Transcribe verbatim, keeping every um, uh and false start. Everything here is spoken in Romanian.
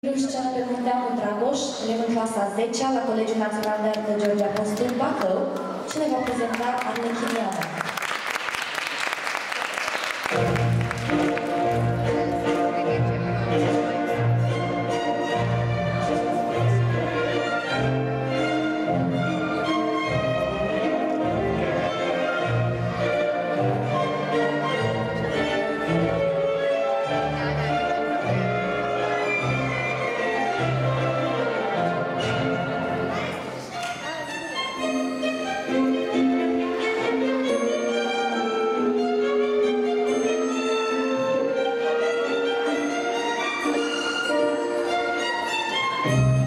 Invitul scenă pe Munteanu Dragoș, elev în clasa a zecea la Colegiul Național de Artă George Apostol Bacău, și ne va prezenta Arlechiniana. Thank you.